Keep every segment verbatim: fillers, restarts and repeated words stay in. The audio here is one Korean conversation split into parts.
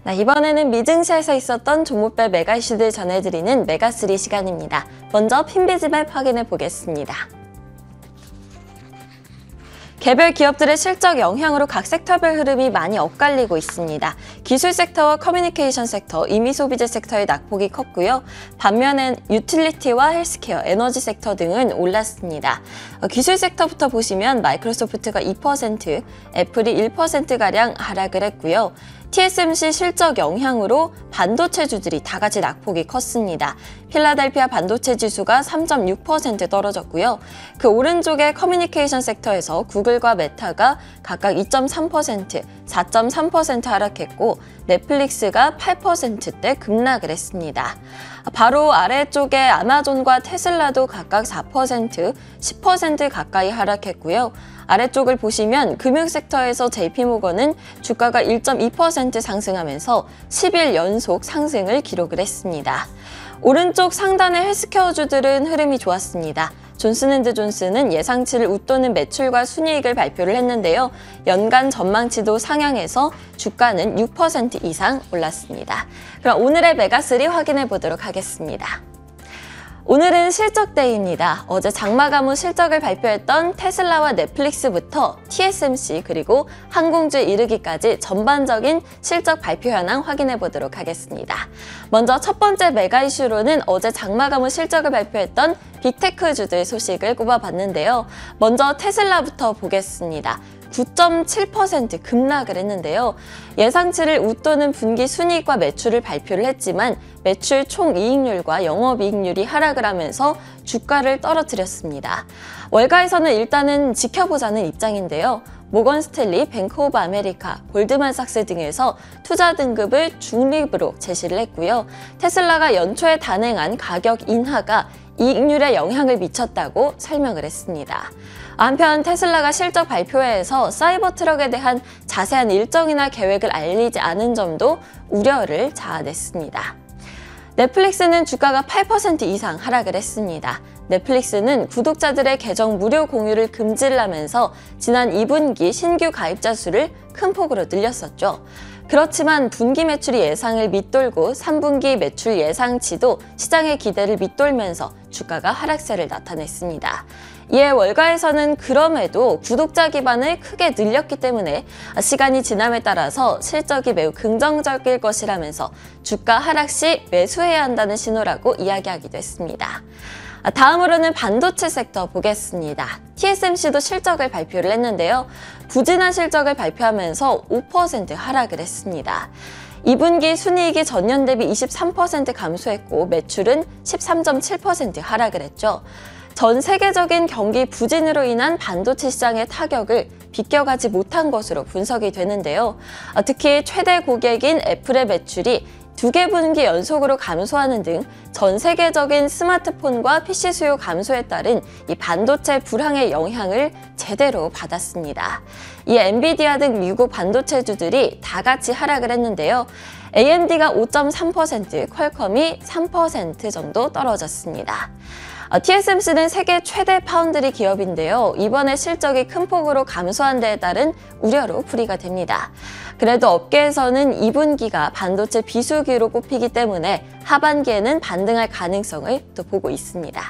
네, 이번에는 미증시에서 있었던 종목별 메가 이슈들 전해드리는 메가쓰리 시간입니다. 먼저 핀비즈맵 확인해 보겠습니다. 개별 기업들의 실적 영향으로 각 섹터별 흐름이 많이 엇갈리고 있습니다. 기술 섹터와 커뮤니케이션 섹터, 임의소비재 섹터의 낙폭이 컸고요. 반면엔 유틸리티와 헬스케어, 에너지 섹터 등은 올랐습니다. 기술 섹터부터 보시면 마이크로소프트가 이 퍼센트, 애플이 일 퍼센트가량 하락을 했고요. 티에스엠씨 실적 영향으로 반도체주들이 다 같이 낙폭이 컸습니다. 필라델피아 반도체 지수가 삼 점 육 퍼센트 떨어졌고요. 그 오른쪽의 커뮤니케이션 섹터에서 구글과 메타가 각각 이 점 삼 퍼센트, 사 점 삼 퍼센트 하락했고 넷플릭스가 팔 퍼센트대 급락을 했습니다. 바로 아래쪽에 아마존과 테슬라도 각각 사 퍼센트, 십 퍼센트 가까이 하락했고요. 아래쪽을 보시면 금융 섹터에서 제이피모건은 주가가 일 점 이 퍼센트 상승하면서 십 일 연속 상승을 기록을 했습니다. 오른쪽 상단의 헬스케어주들은 흐름이 좋았습니다. 존슨앤드존슨은 예상치를 웃도는 매출과 순이익을 발표를 했는데요. 연간 전망치도 상향해서 주가는 육 퍼센트 이상 올랐습니다. 그럼 오늘의 메가쓰리 확인해 보도록 하겠습니다. 오늘은 실적데이입니다. 어제 장마감 후 실적을 발표했던 테슬라와 넷플릭스부터 티에스엠씨 그리고 항공주에 이르기까지 전반적인 실적 발표 현황 확인해 보도록 하겠습니다. 먼저 첫 번째 메가 이슈로는 어제 장마감 후 실적을 발표했던 빅테크주들 소식을 꼽아봤는데요. 먼저 테슬라부터 보겠습니다. 구 점 칠 퍼센트 급락을 했는데요. 예상치를 웃도는 분기 순이익과 매출을 발표를 했지만 매출 총이익률과 영업이익률이 하락을 하면서 주가를 떨어뜨렸습니다. 월가에서는 일단은 지켜보자는 입장인데요. 모건 스탠리, 뱅크 오브 아메리카, 골드만삭스 등에서 투자 등급을 중립으로 제시를 했고요. 테슬라가 연초에 단행한 가격 인하가 이익률에 영향을 미쳤다고 설명을 했습니다. 한편 테슬라가 실적 발표회에서 사이버 트럭에 대한 자세한 일정이나 계획을 알리지 않은 점도 우려를 자아냈습니다. 넷플릭스는 주가가 팔 퍼센트 이상 하락을 했습니다. 넷플릭스는 구독자들의 계정 무료 공유를 금지를 하면서 지난 이 분기 신규 가입자 수를 큰 폭으로 늘렸었죠. 그렇지만 분기 매출이 예상을 밑돌고 삼 분기 매출 예상치도 시장의 기대를 밑돌면서 주가가 하락세를 나타냈습니다. 이에 월가에서는 그럼에도 구독자 기반을 크게 늘렸기 때문에 시간이 지남에 따라서 실적이 매우 긍정적일 것이라면서 주가 하락 시 매수해야 한다는 신호라고 이야기하기도 했습니다. 다음으로는 반도체 섹터 보겠습니다. 티에스엠씨도 실적을 발표를 했는데요. 부진한 실적을 발표하면서 오 퍼센트 하락을 했습니다. 이 분기 순이익이 전년 대비 이십삼 퍼센트 감소했고 매출은 십삼 점 칠 퍼센트 하락을 했죠. 전 세계적인 경기 부진으로 인한 반도체 시장의 타격을 비껴가지 못한 것으로 분석이 되는데요. 특히 최대 고객인 애플의 매출이 두 개 분기 연속으로 감소하는 등 전 세계적인 스마트폰과 피씨 수요 감소에 따른 이 반도체 불황의 영향을 제대로 받았습니다. 이 엔비디아 등 미국 반도체주들이 다 같이 하락을 했는데요. 에이엠디가 오 점 삼 퍼센트, 퀄컴이 삼 퍼센트 정도 떨어졌습니다. 티에스엠씨는 세계 최대 파운드리 기업인데요. 이번에 실적이 큰 폭으로 감소한 데에 따른 우려로 풀이가 됩니다. 그래도 업계에서는 이 분기가 반도체 비수기로 꼽히기 때문에 하반기에는 반등할 가능성을 또 보고 있습니다.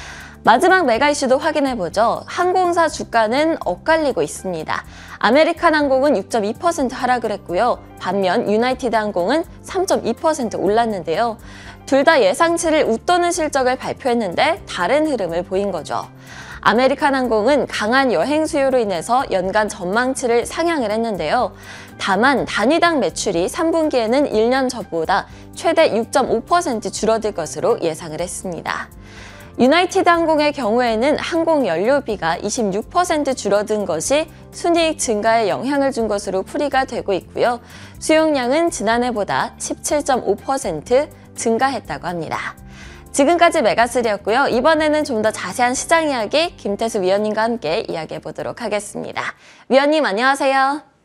마지막 메가 이슈도 확인해보죠. 항공사 주가는 엇갈리고 있습니다. 아메리칸 항공은 육 점 이 퍼센트 하락을 했고요. 반면 유나이티드 항공은 삼 점 이 퍼센트 올랐는데요. 둘 다 예상치를 웃도는 실적을 발표했는데 다른 흐름을 보인 거죠. 아메리칸 항공은 강한 여행 수요로 인해서 연간 전망치를 상향을 했는데요. 다만 단위당 매출이 삼 분기에는 일 년 전보다 최대 육 점 오 퍼센트 줄어들 것으로 예상을 했습니다. 유나이티드 항공의 경우에는 항공 연료비가 이십육 퍼센트 줄어든 것이 순이익 증가에 영향을 준 것으로 풀이가 되고 있고요. 수용량은 지난해보다 십칠 점 오 퍼센트 증가했다고 합니다. 지금까지 메가쓰리였고요. 이번에는 좀 더 자세한 시장 이야기 김태수 위원님과 함께 이야기해 보도록 하겠습니다. 위원님 안녕하세요.